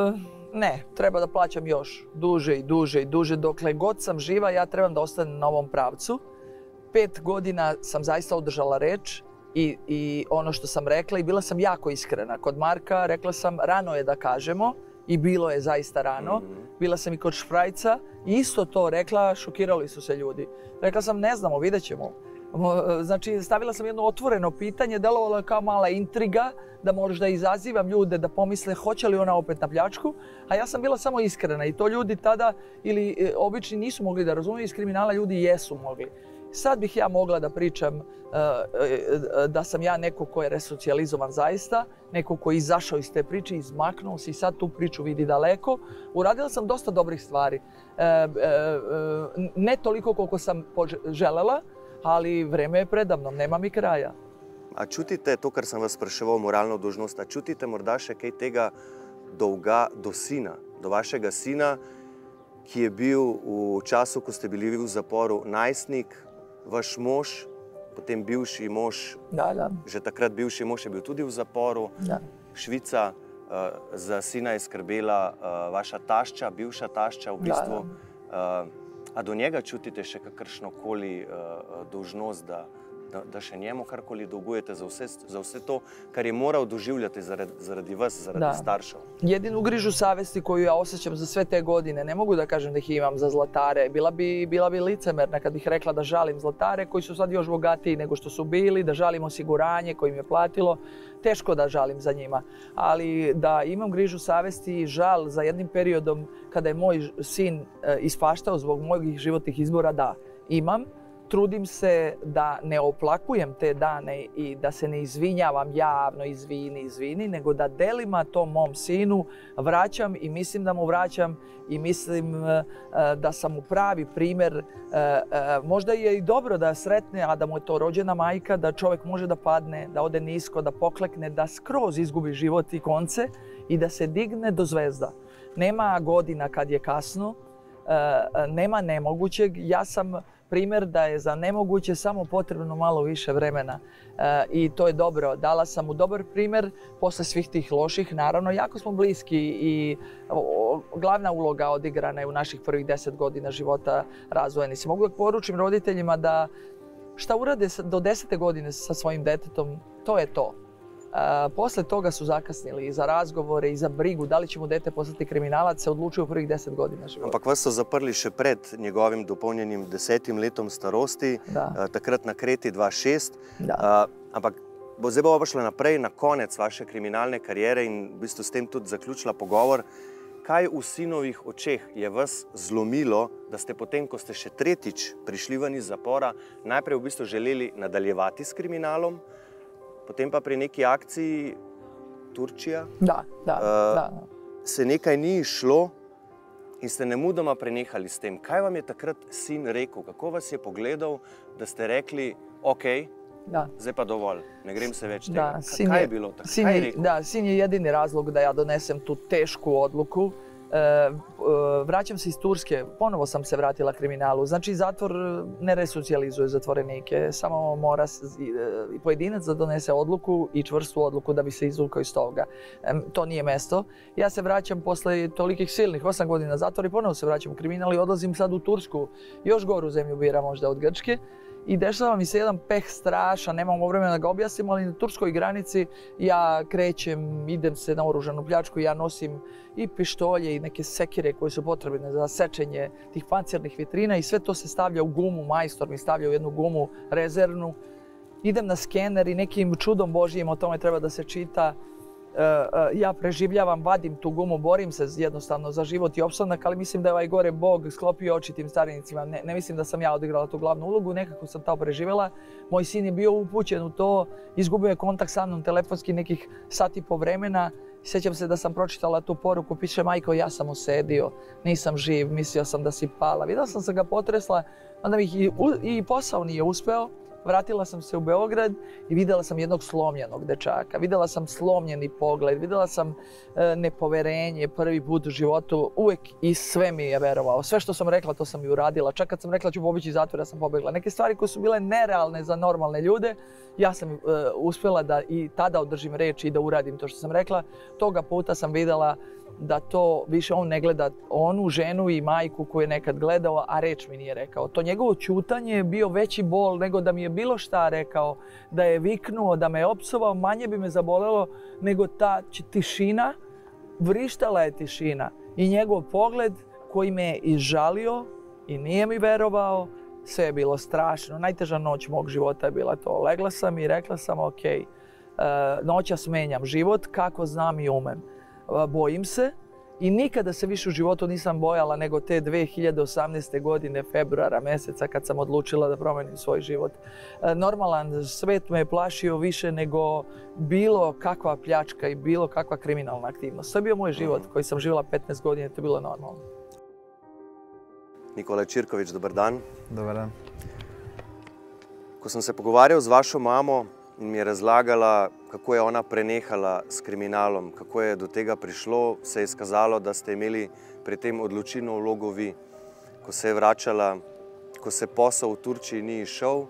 ne, treba da plaćam još duže i duže i duže. Dokle god sam živa, ja trebam da ostanem na ovom pravcu. Pet godina sam zaista održala reč i, i ono što sam rekla i bila sam jako iskrena. Kod Marka rekla sam rano je da kažemo i bilo je zaista rano. Mm-hmm. Bila sam i kod Šprajca i isto to rekla, šokirali su se ljudi. Rekla sam ne znamo, vidjet ćemo. Znači, stavila sam jedno otvoreno pitanje, delovalo je kao mala intriga, da možda izazivam ljude da pomisle hoće li ona opet na pljačku, a ja sam bila samo iskrena i to ljudi tada ili obični nisu mogli da razumiju, iz kriminala ljudi jesu mogli. Sad bih ja mogla da pričam da sam ja neko ko je resocijalizovan zaista, neko ko je izašao iz te priče, izmaknuo se i sad tu priču vidi daleko. Uradila sam dosta dobrih stvari, ne toliko koliko sam želela, ali vreme je predavnom, nema mi kraja. A čutite to, kar sem vas spraševal, moralno dolžnost, a čutite morda še kaj tega dolga do sina, do vašega sina, ki je bil v času, ko ste bili v zaporu, najstnik, vaš mož, potem bivši mož, da, da. že takrat bivši mož je bil tudi v zaporu, da. Švica, uh, za sina je skrbela uh, vaša tašča, bivša tašča v bistvu. Da, da. Uh, a do njega čutite še kakršnokoli uh, dolžnost, da da, da še njemu karkoli dolgujete za vse, za vse to, kar je moral doživljati zaradi, zaradi vas, zaradi da. staršev? Jedinu grižu savesti koju ja osjećam za sve te godine, ne mogu da kažem da ih imam za zlatare. Bila bi, bila bi licemerna kad bih rekla da žalim zlatare koji su sad još bogatiji nego što su bili, da žalim osiguranje koje im je platilo. Teško da žalim za njima, ali da imam grižu savesti i žal za jednim periodom kada je moj sin ispaštao zbog mojih životnih izbora, da, imam. Trudim se da ne oplakujem te dane i da se ne izvinjavam javno, izvini, izvini, nego da delima tom mom sinu vraćam i mislim da mu vraćam i mislim da sam mu pravi primjer. Možda je i dobro da sretne, a da mu je to rođena majka, da čovjek može da padne, da ode nisko, da poklekne, da skroz izgubi život i konce i da se digne do zvezda. Nema godina kad je kasno, nema nemogućeg. Ja sam primjer da je za nemoguće samo potrebno malo više vremena e, i to je dobro. Dala sam mu dobar primjer posle svih tih loših. Naravno, jako smo bliski i o, glavna uloga odigrana je u naših prvih deset godina života razvojeni. Se mogu da poručim roditeljima da šta urade do desete godine sa svojim detetom, to je to. E, posle toga su zakasnili i za razgovore i za brigu da li će mu dete postati kriminalac, se odlučuju u prvih deset godina života. Ampak vas so zaprli še pred njegovim dopolnjenim desetim letom starosti, da. takrat na Kreti dva tisoč šest. Da. Uh, ampak bo, zdaj bova šla naprej na konec vaše kriminalne kariere in v bistvu s tem tudi zaključila pogovor. Kaj v sinovih očeh je vas zlomilo, da ste potem, ko ste še tretjič prišli ven iz zapora, najprej v bistvu želeli nadaljevati s kriminalom, potem pa pri neki akciji Turčija, da, da, uh, da. se nekaj ni išlo in ste nemudoma prenehali s tem. Kaj vam je takrat sin rekel? Kako vas je pogledal, da ste rekli, ok, da. Zdaj pa dovolj, ne grem se več tega. Da, Kaj je, je bilo tako? Sin Kaj je je, rekel? da, sin je jedini razlog da ja donesem tu tešku odluku. E, e, vraćam se iz Turske, ponovo sam se vratila kriminalu. Znači, zatvor ne resocijalizuje zatvorenike, samo mora i pojedinac da donese odluku i čvrstu odluku da bi se izvukao iz toga. E, to nije mesto. Ja se vraćam posle tolikih silnih osam godina zatvora i ponovo se vraćam u kriminal i odlazim sad u Tursku. Još goru zemlju bira možda od Grčke. I dešava mi se jedan peh strašan, nemamo vremena da ga objasnim, ali na turskoj granici ja krećem, idem se na oružanu pljačku, ja nosim i pištolje i neke sekire koje su potrebne za sečenje tih pancirnih vitrina i sve to se stavlja u gumu, majstor mi stavlja u jednu gumu rezervnu. Idem na skener i nekim čudom Božijim, o tome treba da se čita, ja preživljavam, vadim tu gumu, borim se jednostavno za život i opstanak, ali mislim da je ovaj gore Bog sklopio oči tim starinicima. Ne, ne mislim da sam ja odigrala tu glavnu ulogu, nekako sam to preživjela. Moj sin je bio upućen u to, izgubio je kontakt sa mnom telefonski nekih sati po vremena. Sjećam se da sam pročitala tu poruku, piše majko, ja sam osedio, nisam živ, mislio sam da si pala. Vidjela sam se ga potresla, onda mi i, i posao nije uspeo. Vratila sam se u Beograd i vidjela sam jednog slomljenog dečaka. Vidjela sam slomljeni pogled, vidjela sam e, nepoverenje prvi put u životu. Uvijek i sve mi je verovao. Sve što sam rekla, to sam i uradila. Čak kad sam rekla ću pobeći iz zatvora, sam pobegla. Neke stvari koje su bile nerealne za normalne ljude, ja sam e, uspjela da i tada održim reč i da uradim to što sam rekla. Toga puta sam vidjela da to više on ne gleda onu ženu i majku koju je nekad gledao, a reč mi nije rekao. To njegovo ćutanje je bio veći bol nego da mi je bilo šta rekao, da je viknuo, da me je opsovao, manje bi me zabolelo nego ta tišina, vrištala je tišina i njegov pogled koji me je izžalio i nije mi verovao, sve je bilo strašno. Najteža noć mog života je bila to. Legla sam i rekla sam ok, noćas menjam život kako znam i umem. Bojim se i nikada se više u životu nisam bojala nego te dve hiljade osamnaeste. godine, februara mjeseca kad sam odlučila da promenim svoj život. Normalan svet me je plašio više nego bilo kakva pljačka i bilo kakva kriminalna aktivnost. To je bio moj život koji sam živjela petnaest godina, to je bilo normalno. Nikola Čirković, dobar dan. Dobar dan. Ko sem se pogovarjal z vašo mamo in mi je razlagala, kako je ona prenehala s kriminalom, kako je do tega prišlo, se je izkazalo, da ste imeli pri tem odločilno vlogo vi. Ko se je vračala, ko se posel v Turčiji ni išel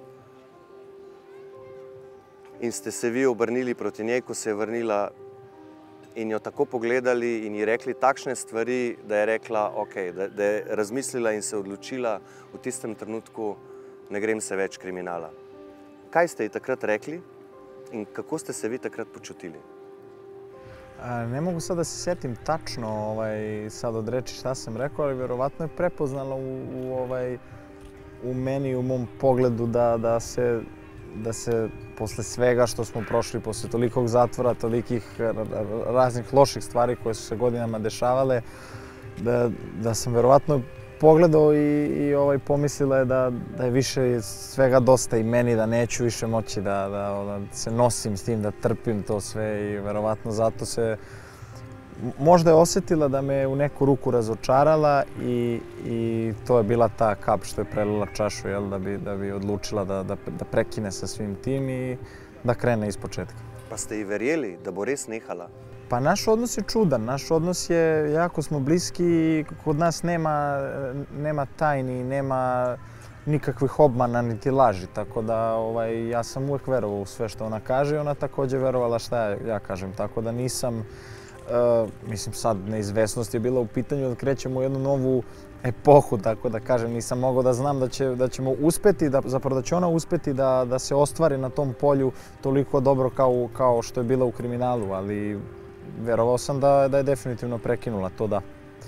in ste se vi obrnili proti njej, ko se je vrnila in jo tako pogledali in ji rekli takšne stvari, da je rekla, ok, da, da je razmislila in se odločila v tistem trenutku, ne grem se več kriminala. kaj ste ji takrat rekli in kako ste se vi takrat počutili? Ne mogu sad da se sjetim tačno ovaj, sad od reči šta sam rekao, ali vjerovatno je prepoznala u, u, ovaj, u meni i u mom pogledu da, da, se, da se posle svega što smo prošli, posle tolikog zatvora, tolikih raznih loših stvari koje su se godinama dešavale, da, da sam vjerovatno pogledao i, i ovaj, pomislila je da, da je više svega dosta i meni, da neću više moći da, da, da se nosim s tim, da trpim to sve i vjerovatno zato se možda je osjetila da me u neku ruku razočarala i, i to je bila ta kap što je prelila čašu, jel, da, bi, da bi odlučila da, da, da prekine sa svim tim i da krene ispočetka. Pa ste i verjeli da bo res nehala? Pa naš odnos je čudan, naš odnos je, jako smo bliski i kod nas nema, nema tajni, nema nikakvih obmana niti laži, tako da ovaj, ja sam uvijek verovao u sve što ona kaže i ona također verovala šta ja kažem, tako da nisam, uh, mislim sad neizvesnost je bila u pitanju da krećemo u jednu novu epohu, tako da kažem, nisam mogao da znam da, će, da ćemo uspeti, da, zapravo da će ona uspeti da, da se ostvari na tom polju toliko dobro kao, kao što je bila u kriminalu, ali verovao sam da, da je definitivno prekinula, to da.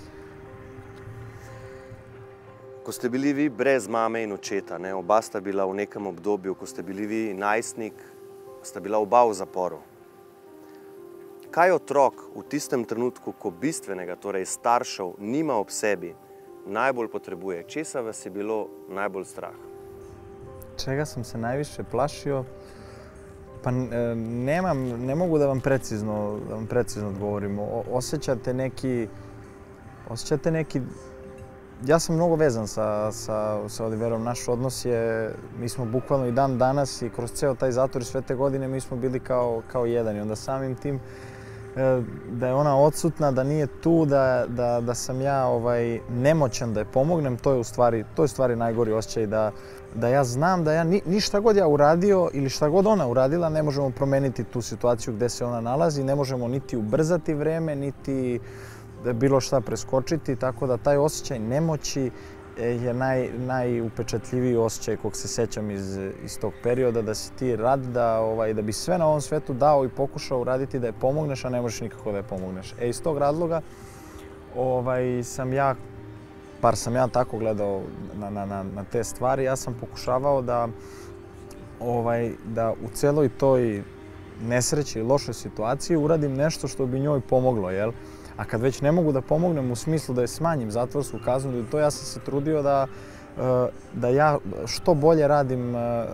Ko ste bili vi brez mame in očeta, ne, oba sta bila v nekem obdobju, ko ste bili vi najstnik, sta bila oba v zaporu. Kaj otrok v tistem trenutku, ko bistvenega, torej staršev, nima ob sebi, najbolj potrebuje? Česa vas je bilo najbolj strah? Čega sam se najviše plašio? Pa nemam, ne mogu da vam precizno, da vam precizno odgovorim. O, osjećate neki, osjećate neki, ja sam mnogo vezan sa, sa, sa Oliverom. Naš odnos je, mi smo bukvalno i dan danas i kroz ceo taj zatvor i sve te godine mi smo bili kao, kao jedan i onda samim tim da je ona odsutna, da nije tu, da, da, da sam ja ovaj, nemoćan da je pomognem, to je u stvari, to je u stvari najgori osjećaj da, da ja znam da ja ni, ni šta god ja uradio ili šta god ona uradila ne možemo promeniti tu situaciju gde se ona nalazi, ne možemo niti ubrzati vreme, niti bilo šta preskočiti, tako da taj osjećaj nemoći je naj, najupečatljiviji osjećaj kog se sećam iz, iz tog perioda, da si ti rad, da, ovaj, da bi sve na ovom svetu dao i pokušao uraditi da je pomogneš, a ne možeš nikako da je pomogneš. E, iz tog razloga ovaj, sam ja, bar sam ja tako gledao na, na, na, na te stvari, ja sam pokušavao da, ovaj, da u celoj toj nesreći i lošoj situaciji uradim nešto što bi njoj pomoglo, jel? A kad već ne mogu da pomognem u smislu da je smanjim zatvorsku kaznu, to ja sam se trudio da, da ja što bolje radim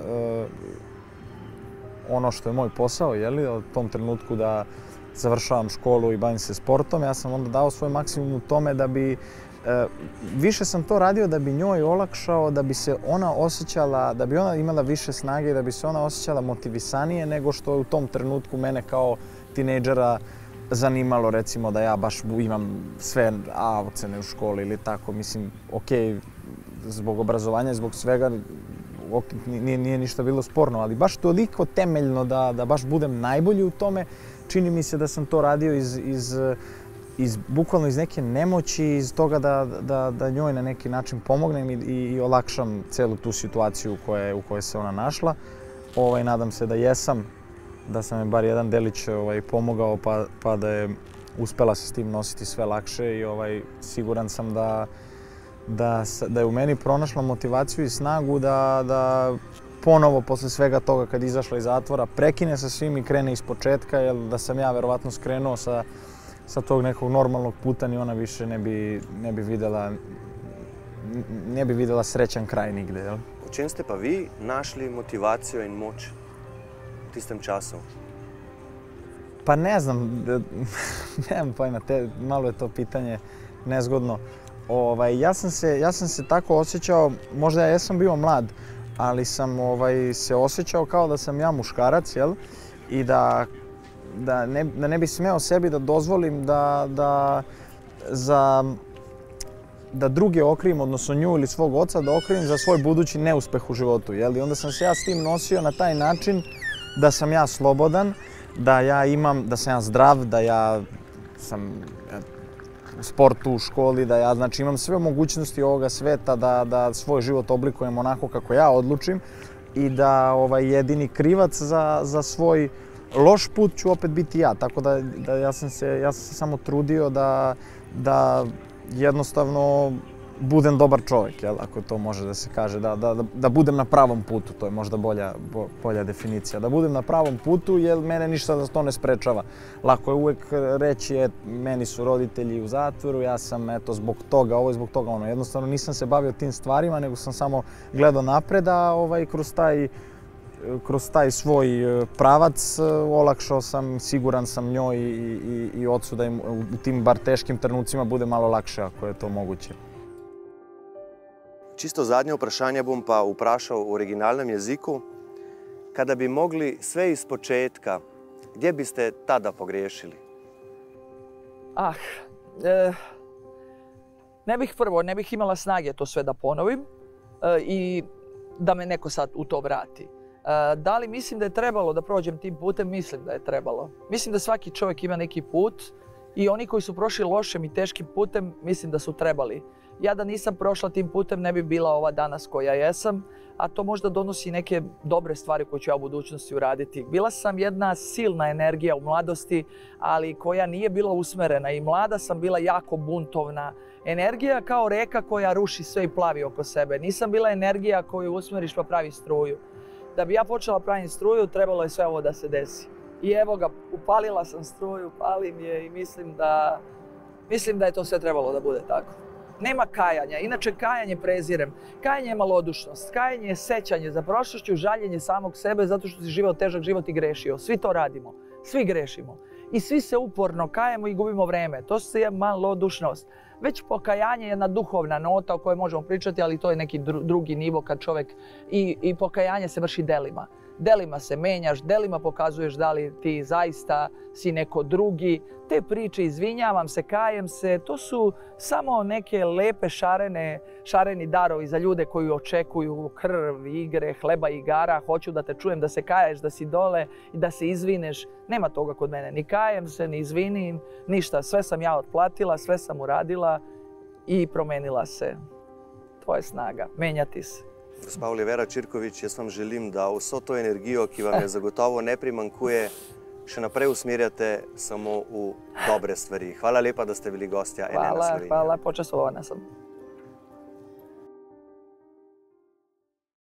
ono što je moj posao, jeli, u tom trenutku da završavam školu i bavim se sportom. Ja sam onda dao svoj maksimum u tome da bi, više sam to radio da bi njoj olakšao, da bi se ona osjećala, da bi ona imala više snage i da bi se ona osjećala motivisanije nego što je u tom trenutku mene kao tinejdžera zanimalo, recimo, da ja baš imam sve A ocene u školi ili tako. Mislim, okej, zbog obrazovanja, zbog svega, nije, nije ništa bilo sporno, ali baš toliko temeljno da, da baš budem najbolji u tome, čini mi se da sam to radio iz, iz, iz bukvalno iz neke nemoći, iz toga da, da, da njoj na neki način pomognem i, i, i olakšam celu tu situaciju u kojoj, u kojoj se ona našla. Ovaj, nadam se da jesam, da sam je bar jedan delić ovaj, pomogao pa, pa da je uspela se s tim nositi sve lakše i ovaj, siguran sam da, da, da je u meni pronašla motivaciju i snagu da, da ponovo posle svega toga kad izašla iz zatvora prekine sa svim i krene iz početka, jer da sam ja verovatno skrenuo sa, sa tog nekog normalnog puta ni ona više ne bi, ne bi videla, ne bi videla srećan kraj nigde. Jel? U čem ste pa vi našli motivacijo in moč v tistem času? Pa ne znam, nemam pojma, te, malo je to pitanje nezgodno. Ovaj, ja, sam se, ja sam se tako osjećao, možda ja sam bio mlad, ali sam ovaj, se osjećao kao da sam ja muškarac, jel? I da, da, ne, da ne bi smeo sebi da dozvolim da, da, za, da druge okrivim, odnosno nju ili svog oca, da okrivim za svoj budući neuspeh u životu. Jel? I onda sam se ja s tim nosio na taj način da sam ja slobodan, da ja imam, da sam ja zdrav, da ja sam u sportu, u školi, da ja znači imam sve mogućnosti ovoga sveta da, da svoj život oblikujem onako kako ja odlučim, i da ovaj, jedini krivac za, za svoj loš put ću opet biti ja. Tako da, da ja, sam se, ja sam se samo trudio da, da jednostavno budem dobar čovjek, jel, ako to može da se kaže, da, da, da budem na pravom putu, to je možda bolja, bolja definicija. Da budem na pravom putu, jer mene ništa da to ne sprečava. Lako je uvijek reći, et, meni su roditelji u zatvoru, ja sam eto, zbog toga, ovo je zbog toga ono. Jednostavno nisam se bavio tim stvarima, nego sam samo gledao napred, a ovaj, kroz taj kroz taj svoj pravac olakšao sam, siguran sam njoj i, i, i ocu da im u tim bar teškim trenucima bude malo lakše ako je to moguće. Čisto zadnje vprašanje bom pa vprašal v originalnem jeziku. Kada bi mogli sve iz početka, gdje biste tada pogriješili? Ah, e, ne bih prvo, ne bih imala snage to sve da ponovim e, i da me neko sad u to vrati. E, da li mislim da je trebalo da prođem tim putem? Mislim da je trebalo. Mislim da svaki čovjek ima neki put i oni koji su prošli lošim i teškim putem, mislim da su trebali. Ja da nisam prošla tim putem ne bi bila ova danas koja jesam, a to možda donosi neke dobre stvari koje ću ja u budućnosti uraditi. Bila sam jedna silna energija u mladosti, ali koja nije bila usmerena i mlada sam bila jako buntovna. Energija kao reka koja ruši sve i plavi oko sebe. Nisam bila energija koju usmeriš pa pravi struju. Da bi ja počela praviti struju, trebalo je sve ovo da se desi. I evo ga, upalila sam struju, palim je i mislim da, mislim da je to sve trebalo da bude tako. Nema kajanja, inače kajanje prezirem. Kajanje je malodušnost, kajanje je sećanje za prošlošću, žaljenje samog sebe zato što si živio težak život i grešio. Svi to radimo, svi grešimo. I svi se uporno kajemo i gubimo vreme. To je malodušnost. Već pokajanje je jedna duhovna nota o kojoj možemo pričati, ali to je neki dru, drugi nivo kad čovjek... I, i pokajanje se vrši delima. Delima se menjaš, delima pokazuješ da li ti zaista si neko drugi. Te priče, izvinjavam se, kajem se, to su samo neke lepe šarene, šareni darovi za ljude koji očekuju krv, igre, hleba i igara. Hoću da te čujem, da se kaješ, da si dole i da se izvineš. Nema toga kod mene. Ni kajem se, ni izvinim, ništa. Sve sam ja otplatila, sve sam uradila i promenila se. To je snaga, menjati se. Gospa Olivera Čirković, jaz vam želim, da vso to energijo, ki vam je zagotovo ne primanjkuje, še naprej usmerjate samo v dobre stvari. Hvala lepa, da ste bili gostja N ena Slovenija. Hvala, hvala, počastvovana sam.